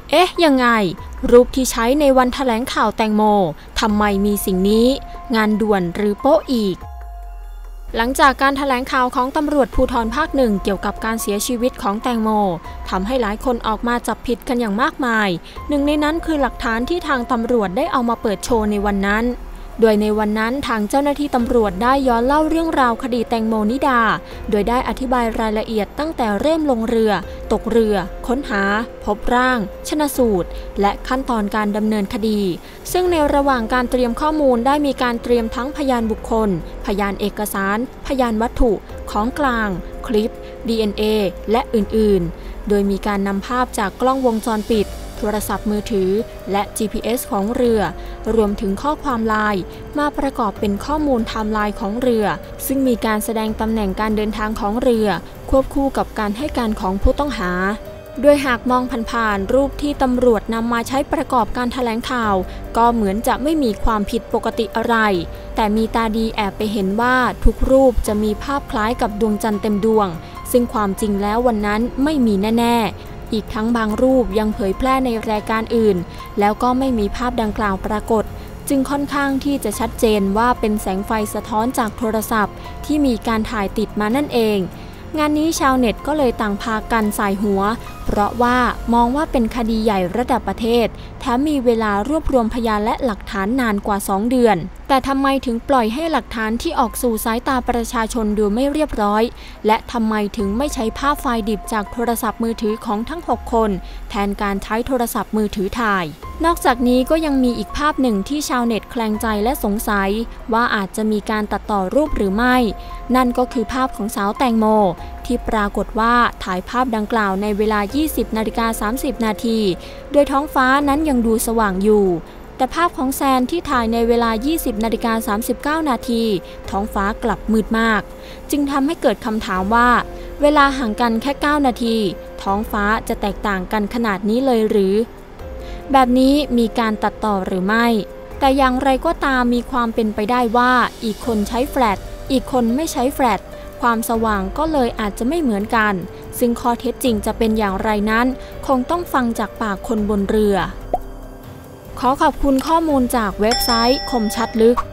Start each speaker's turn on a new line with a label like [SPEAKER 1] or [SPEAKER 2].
[SPEAKER 1] ยังไงรูปที่ใช้ในวันแถลงข่าวแตงโมทำไมมีสิ่งนี้งานด่วนหรือโป๊ะอีกหลังจากการแถลงข่าวของตำรวจภูธรภาคหนึ่งเกี่ยวกับการเสียชีวิตของแตงโมทำให้หลายคนออกมาจับผิดกันอย่างมากมายหนึ่งในนั้นคือหลักฐานที่ทางตำรวจได้เอามาเปิดโชว์ในวันนั้นโดยในวันนั้นทางเจ้าหน้าที่ตำรวจได้ย้อนเล่าเรื่องราวคดีแตงโมนิดาโดยได้อธิบายรายละเอียดตั้งแต่เริ่มลงเรือตกเรือค้นหาพบร่างชันสูตรและขั้นตอนการดำเนินคดีซึ่งในระหว่างการเตรียมข้อมูลได้มีการเตรียมทั้งพยานบุคคลพยานเอกสารพยานวัตถุของกลางคลิป DNA และอื่นๆโดยมีการนำภาพจากกล้องวงจรปิดโทรศัพท์มือถือและ GPS ของเรือรวมถึงข้อความไลน์มาประกอบเป็นข้อมูลไทม์ไลน์ของเรือซึ่งมีการแสดงตำแหน่งการเดินทางของเรือควบคู่กับการให้การของผู้ต้องหาโดยหากมองผ่านๆรูปที่ตำรวจนำมาใช้ประกอบการแถลงข่าวก็เหมือนจะไม่มีความผิดปกติอะไรแต่มีตาดีแอบไปเห็นว่าทุกรูปจะมีภาพคล้ายกับดวงจันทร์เต็มดวงซึ่งความจริงแล้ววันนั้นไม่มีแน่ๆอีกทั้งบางรูปยังเผยแพร่ในรายการอื่นแล้วก็ไม่มีภาพดังกล่าวปรากฏจึงค่อนข้างที่จะชัดเจนว่าเป็นแสงไฟสะท้อนจากโทรศัพท์ที่มีการถ่ายติดมานั่นเองงานนี้ชาวเน็ตก็เลยต่างพากันสายหัวเพราะว่ามองว่าเป็นคดีใหญ่ระดับประเทศแถมมีเวลารวบรวมพยานและหลักฐานนานกว่า2 เดือนแต่ทำไมถึงปล่อยให้หลักฐานที่ออกสู่สายตาประชาชนดูไม่เรียบร้อยและทำไมถึงไม่ใช้ภาพไฟล์ดิบจากโทรศัพท์มือถือของทั้ง6 คนแทนการใช้โทรศัพท์มือถือถ่ายนอกจากนี้ก็ยังมีอีกภาพหนึ่งที่ชาวเน็ตแคลงใจและสงสัยว่าอาจจะมีการตัดต่อรูปหรือไม่นั่นก็คือภาพของสาวแตงโมที่ปรากฏว่าถ่ายภาพดังกล่าวในเวลา 20:30 นาทีโดยท้องฟ้านั้นยังดูสว่างอยู่แต่ภาพของแซนที่ถ่ายในเวลา 20:39 นาทีท้องฟ้ากลับมืดมากจึงทำให้เกิดคำถามว่าเวลาห่างกันแค่9 นาทีท้องฟ้าจะแตกต่างกันขนาดนี้เลยหรือแบบนี้มีการตัดต่อหรือไม่แต่อย่างไรก็ตามมีความเป็นไปได้ว่าอีกคนใช้แฟลชอีกคนไม่ใช้แฟลชความสว่างก็เลยอาจจะไม่เหมือนกันซึ่งข้อเท็จจริงจะเป็นอย่างไรนั้นคงต้องฟังจากปากคนบนเรือขอขอบคุณข้อมูลจากเว็บไซต์คมชัดลึก